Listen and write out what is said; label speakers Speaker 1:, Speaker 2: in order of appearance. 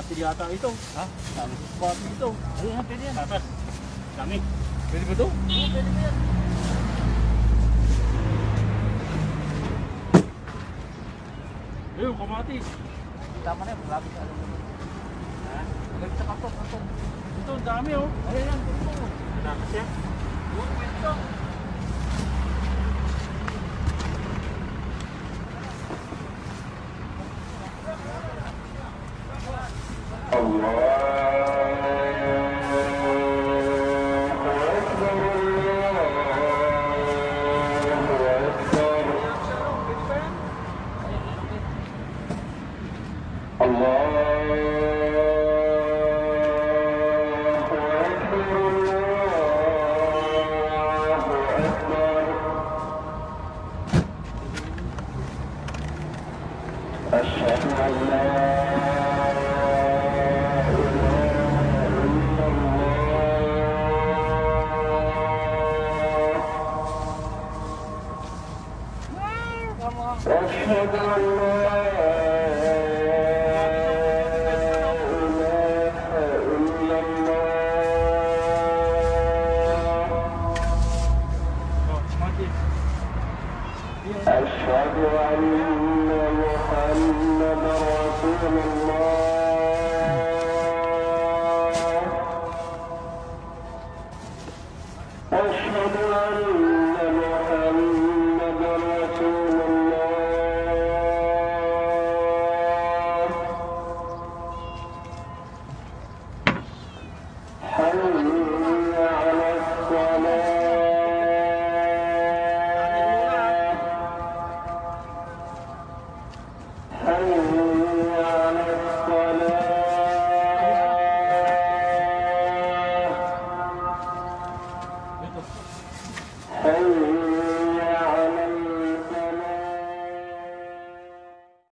Speaker 1: Kapati yata ito.
Speaker 2: Ha?
Speaker 1: Dami sa kapati ito.
Speaker 2: Ayun na, pwede yan.
Speaker 1: Tatas. Dami.
Speaker 2: Pwede ba ito?
Speaker 1: Oo, pwede ba yan? Ayun, kamati.
Speaker 2: Tama na yan, marami ka alam naman. Ha? Galit sa katon.
Speaker 1: Ito, ang dami oh.
Speaker 2: Ayun yan, pwede mo.
Speaker 1: Tatas yan.
Speaker 2: Oo, pwede ito.
Speaker 3: أشهد أن لا أشهد أن لا إله إلا الله أشهد أن محمد رسول الله أشهد أن محمد رسول الله حي على الصلاة حي